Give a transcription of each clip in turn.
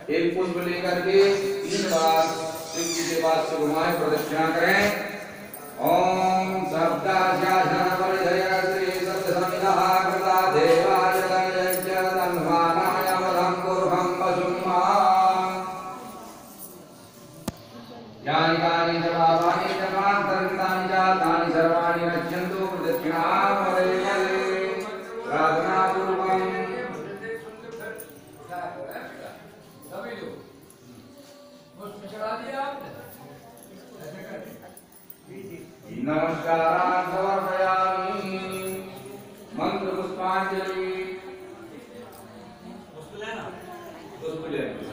एक पुष्प लेकर के 3 बार शिव जी के पास से घुमाएं, प्रदक्षिणा करें। ओम शब्दाध्यासन परिधय श्री सत्य समितः कृता देवाय तनयज्ञ तन्मानाय वधं कुर्वं वसुम्मा यानि कानि च पापानि च मान्तर्गतानि च तानि सर्वाणि रक्षन्तु प्रदक्षिणापदे प्रार्थनापूर्वकम् नमस्कारान् समर्पयामि। मंत्र पुष्पांजलि। पुष्प लेना।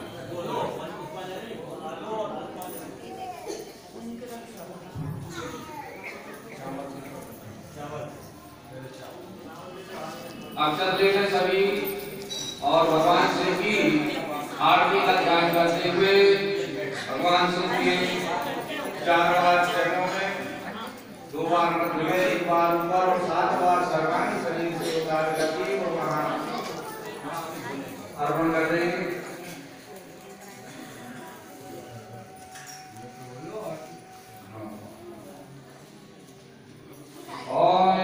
अक्षर लेकर सभी और भगवान शिव की आरती का ध्यान करते हुए भगवान शिव के 4 बार चरणों में 2 बार मध्य में 1 बार ऊपर और 7 बार सर्वांग शरीर से उतार करके वो वहां अर्पण कर देंगे। ओम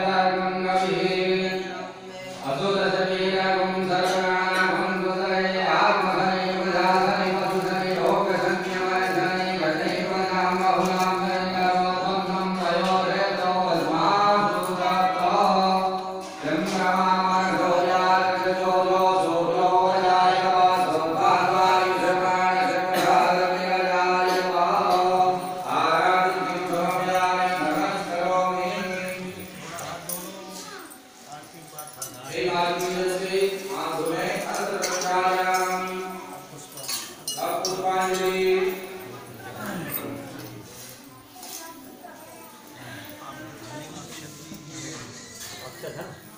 अच्छा था।